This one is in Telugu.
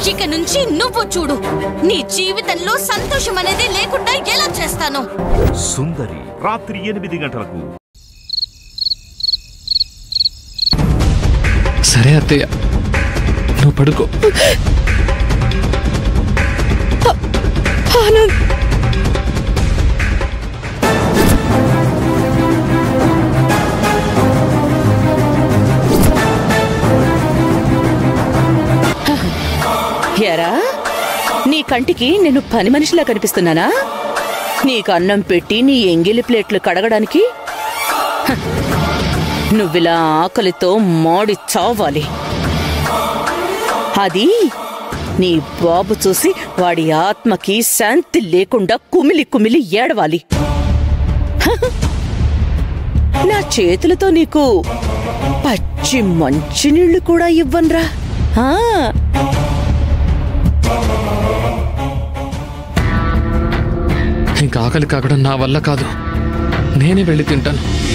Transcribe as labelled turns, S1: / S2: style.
S1: ఇక నుంచి నువ్వు చూడు, నీ జీవితంలో సంతోషం అనేది లేకుండా ఎలా చేస్తాను.
S2: సుందరి రాత్రి 8 గంటలకు.
S3: సరే అత్తయ్య, నువ్వు పడుకో.
S4: ఆనంద్, ఎరా, నీ కంటికి నేను పని మనిషిలా కనిపిస్తున్నానా? నీకు అన్నం పెట్టి నీ ఎంగిలి ప్లేట్లు కడగడానికి నువ్విలా ఆకలితో మాడి చావాలి. అది నీ బాబు చూసి వాడి ఆత్మకి శాంతి లేకుండా కుమిలి కుమిలి ఏడవాలి. నా చేతులతో నీకు పచ్చి మంచినీళ్లు కూడా ఇవ్వన్రా.
S3: ఇంకా ఆకలి కాకడం నా వల్ల కాదు, నేనే వెళ్ళి తింటాను.